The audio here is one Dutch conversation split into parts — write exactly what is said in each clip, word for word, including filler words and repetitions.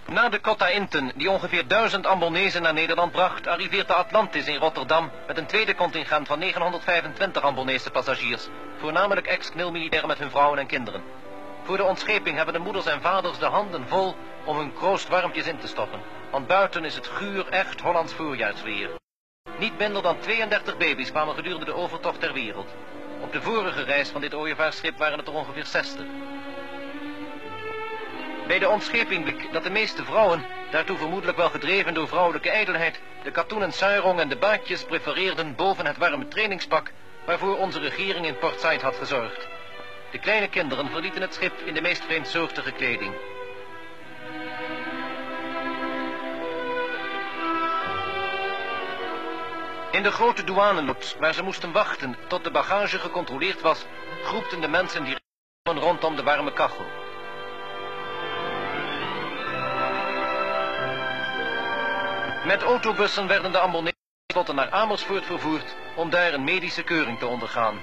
Na de Cotta Inten, die ongeveer duizend Ambonezen naar Nederland bracht, arriveert de Atlantis in Rotterdam met een tweede contingent van negenhonderdvijfentwintig Ambonese passagiers, voornamelijk ex-K N I L-militairen met hun vrouwen en kinderen. Voor de ontscheping hebben de moeders en vaders de handen vol om hun kroost warmpjes in te stoppen, want buiten is het guur echt Hollands voorjaarsweer. Niet minder dan tweeëndertig baby's kwamen gedurende de overtocht ter wereld. Op de vorige reis van dit ooievaarsschip waren het er ongeveer zestig. Bij de ontscheping bleek dat de meeste vrouwen, daartoe vermoedelijk wel gedreven door vrouwelijke ijdelheid, de katoenen suirong en de baadjes prefereerden boven het warme trainingspak waarvoor onze regering in Port Said had gezorgd. De kleine kinderen verlieten het schip in de meest vreemdsoortige kleding. In de grote douaneloods, waar ze moesten wachten tot de bagage gecontroleerd was, groepten de mensen die rondom de warme kachel. Met autobussen werden de Ambonezen naar Amersfoort vervoerd om daar een medische keuring te ondergaan.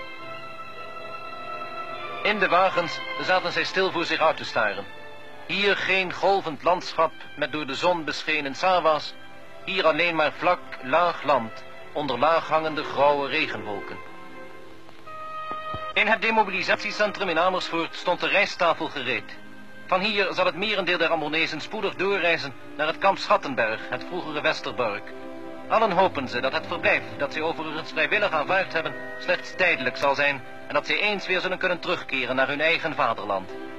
In de wagens zaten zij stil voor zich uit te staren. Hier geen golvend landschap met door de zon beschenen sawa's, hier alleen maar vlak, laag land onder laag hangende grauwe regenwolken. In het demobilisatiecentrum in Amersfoort stond de rijsttafel gereed. Van hier zal het merendeel der Ambonezen spoedig doorreizen naar het kamp Schattenberg, het vroegere Westerbork. Allen hopen ze dat het verblijf dat zij overigens vrijwillig aanvaard hebben slechts tijdelijk zal zijn en dat zij eens weer zullen kunnen terugkeren naar hun eigen vaderland.